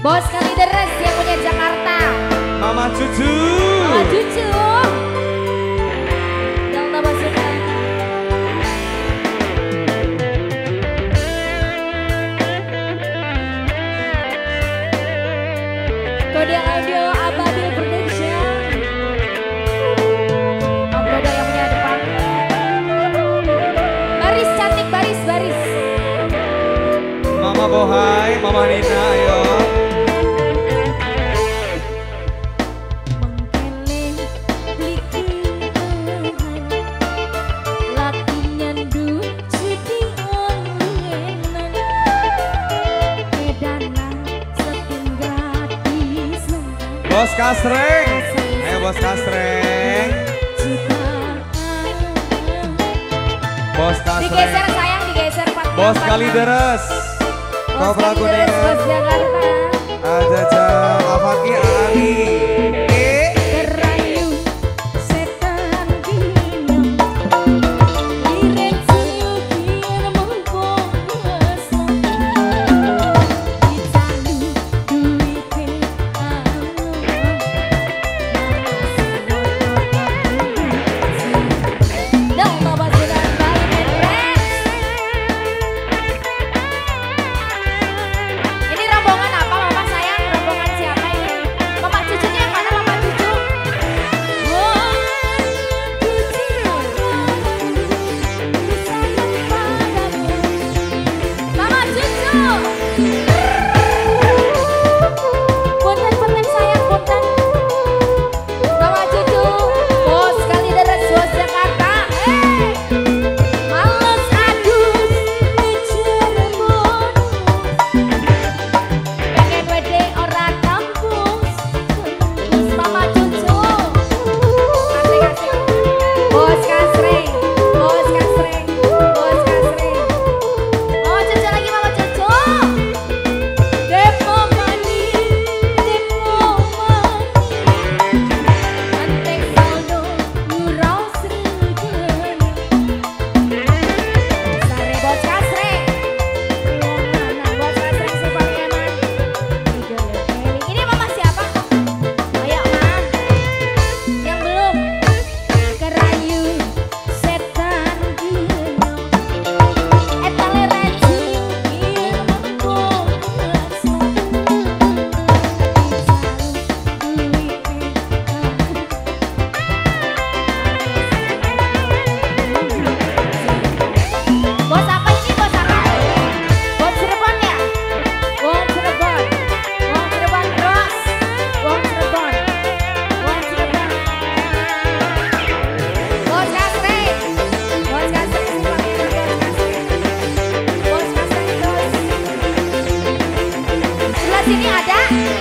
Bos Kalideres yang punya Jakarta. Mama Cucu. Mama Cucu. Yang tambah suka. Kode audio Ababil Production. Om Dodo yang punya depan. Baris cantik, baris. Mama Bohai, Mama Nina, ayo. Bos Kasreng, ayo Bos Kasreng. Bos Kasreng. Digeser sayang, digeser Pak. Bos Kalideres. Bos Kalideres, Bos Jakarta. Ada Cak Afaki Ali. Kerayu setan diam. Direksi ukir mengkongres. Dicalu duit dong tambah sudah balik Redress. Ini rombongan apa Mama sayang? Rombongan siapa ini? Mama cucunya yang mana Mama cucu? Oh, Mama cucu. Punten sayang, punten. Mama cucu, Bos Kalideres, Bos Jakarta. Males adus di Cirebon. Pengen wede orang kampus. Mama cucu. Asik. Bos Kasreng, Bos Kasreng, Bos Kasreng. Mama cucu lagi, Mama cucu. Depo mani, Antek saldo murau serigala. Sare Bos Kasreng. Bos Kasreng si paling eman. Ini Mama siapa? Ayo Ma. Yang belum. Kerayu setan gila. Etale racun ilmu Bos apa ini? Bos apa? Bos Cirebon ya? Wong Cirebon. Wong Cirebon terus. Wong Cirebon. Wong Cirebon. Bos Kasreng. Bos Kasreng si pangeran Bos Kasreng. Bos Kasreng terus. Sebelah sini ada.